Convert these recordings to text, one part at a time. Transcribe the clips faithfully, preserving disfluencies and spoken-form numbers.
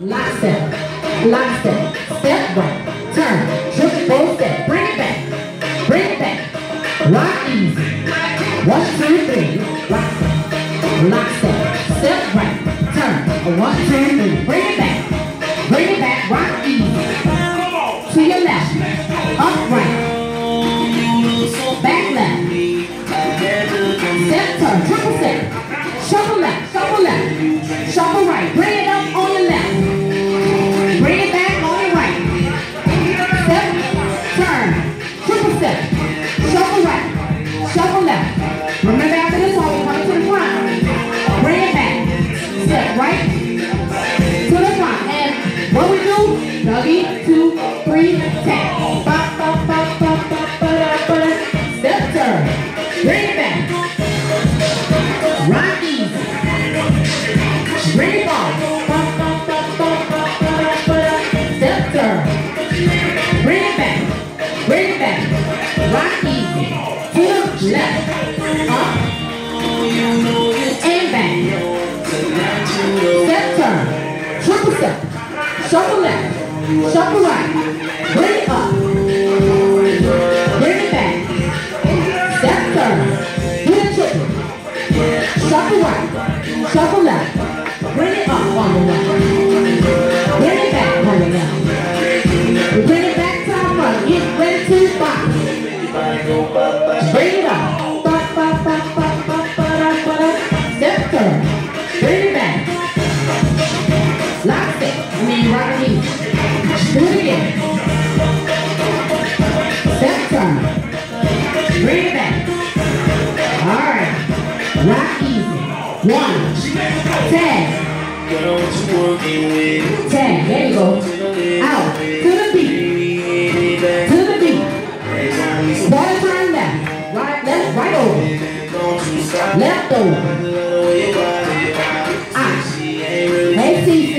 Lock step, lock step, step right, turn, triple step, bring it back, bring it back, rock easy, one, two, three, rock step, lock step, step right, turn, one, two, three, bring it back, bring it back, rock easy, to your left, up right, back left, step turn, triple step, shuffle left, shuffle left, shuffle right, bring it up on your left. Bring it back on your right. Step, turn, triple step, shuffle right, shuffle left. Remember after this one, we're coming to the front. Bring it back. Step right to the front. And what we do, dougie, two, three, tap. Bop, bop, bop, bop, bop, bop, bop. Step, turn. Bring it back. Rock easy. Bring it back. Bring it back, bring it back, rock easy, to the left, up, and back, step turn, triple step, shuffle left, shuffle right, bring it up, bring it back, step turn, do the triple, shuffle right, shuffle left, bring it up on the left, bring it back on the left. Bring it back to our front. Get ready to box. Bring it up. Bop, bop, bop, bop, bop, bop, bop. Step turn. Bring it back. Lock step. I mean, rock knee. Do it again. Step turn. Bring it back. All right. Rock easy. One. Tag. Tag. There you go. Out. To the beat. To the beat. One turn left. Right, left, right over. Left over. Out. Hey, Cece.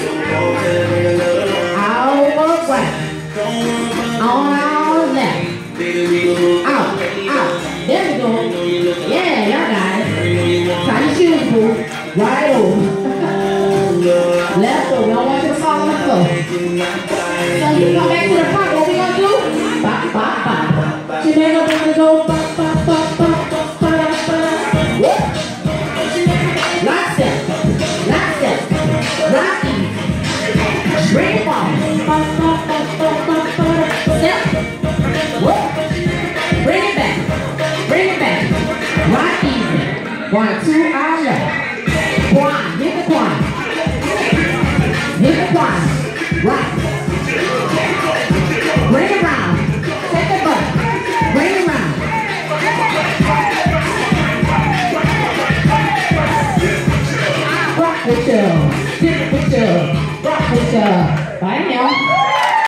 Out right. On our left. Out. Out. There we go. Yeah, y'all got it. Tie your shoes, boo. Right over. Left over. Don't want you to fall on the floor. So you come back to the front. What we gonna do? Bop, bop, bop. She made up to go bop, bop, bop, bop, bop, bop, bop. Lock step. Lock step. Rock easy. Bring it on. Bop, bop, bop, bop, bop, bop. Step. Whoop. Bring it back. Bring it back. Rock easy. One, two, our left. Quan. Get the quan. Hit the quan. Right. Bring it around. Take the butt. Bring it around. Rock with you. Dip with you. Rock with you. Bye now.